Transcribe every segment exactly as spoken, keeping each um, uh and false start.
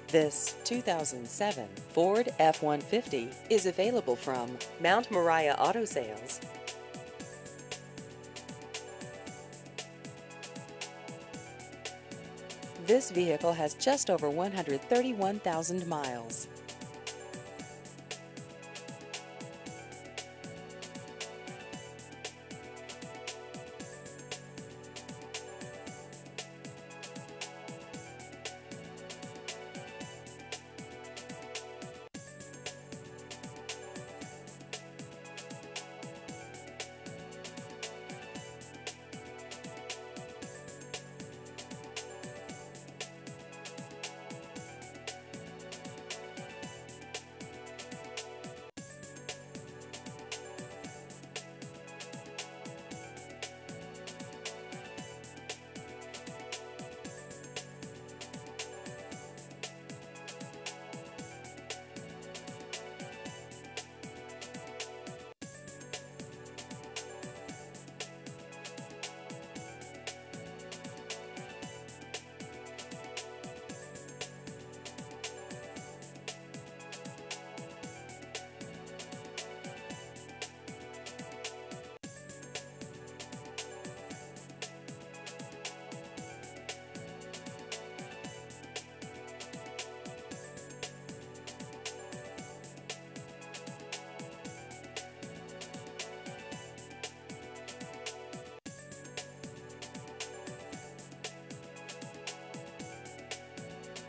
This two thousand seven Ford F one fifty is available from Mount Moriah Auto Sales. This vehicle has just over one hundred thirty-one thousand miles.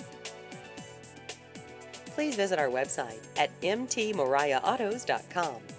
Please visit our website at m t moriah autos dot com.